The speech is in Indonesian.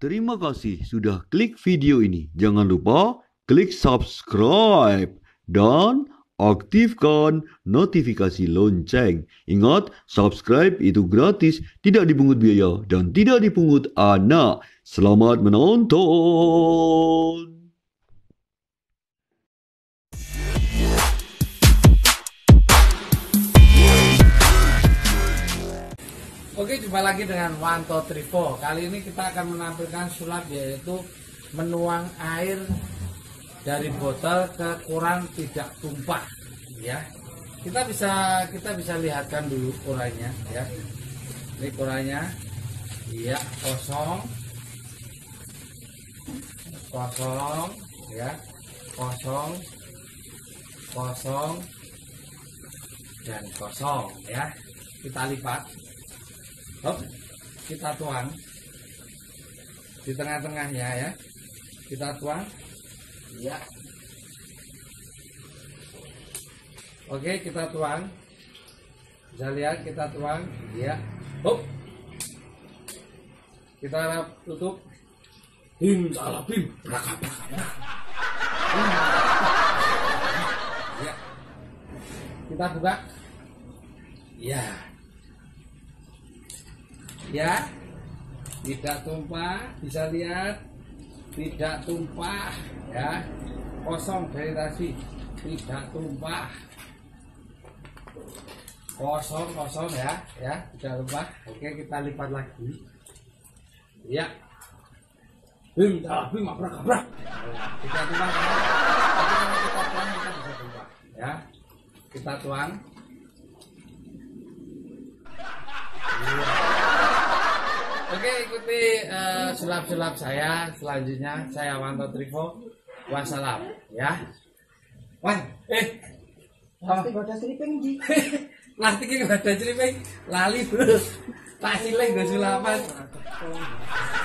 Terima kasih sudah klik video ini. Jangan lupa klik subscribe dan aktifkan notifikasi lonceng. Ingat, subscribe itu gratis, tidak dipungut biaya dan tidak dipungut anak. Selamat menonton. Oke, jumpa lagi dengan Wanto Trivo. Kali ini kita akan menampilkan sulap, yaitu menuang air dari botol ke koran tidak tumpah. Ya, kita bisa lihatkan dulu korannya. Ya, ini korannya. Iya, kosong, ya, kosong dan kosong. Ya, kita lipat. Hop, kita tuang di tengah-tengahnya ya. Kita tuang. Ya. Oke, kita tuang. Bisa lihat kita tuang. Ya. Hop. Kita tutup. Bim salah bim. Ya. Kita buka. Ya. Ya, tidak tumpah, bisa lihat, tidak tumpah, ya, kosong dari tadi, tidak tumpah, kosong ya, tidak tumpah. Oke, kita lipat lagi, ya, bim, abrak, tidak tumpah, tapi kalau kita tuang kita bisa tumpah, ya, kita tuang. Oke, ikuti sulap-sulap saya selanjutnya. Saya Wanto Trivo. Wassalam, ya. Wan, plastik ada celiping di. Plastiknya ada celiping. Lali bro. Tak sileng gak sulapan.